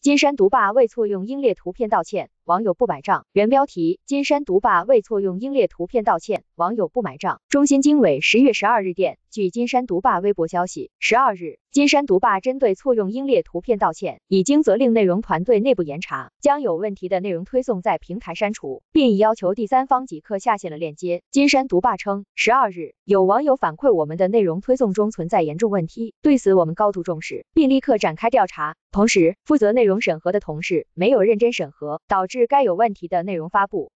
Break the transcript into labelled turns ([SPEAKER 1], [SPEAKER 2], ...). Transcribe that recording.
[SPEAKER 1] 金山毒霸为错用英烈图片道歉，网友不买账。原标题：金山毒霸为错用英烈图片道歉，网友不买账。中新经纬10月12日电，据金山毒霸微博消息，12日，金山毒霸针对错用英烈图片道歉，已经责令内容团队内部严查，将有问题的内容推送在平台删除，并已要求第三方即刻下线了链接。金山毒霸称，12日，有网友反馈我们的内容推送中存在严重问题，对此我们高度重视，并立刻展开调查。同时，负责内容审核的同事没有认真审核，导致该有问题的内容发布。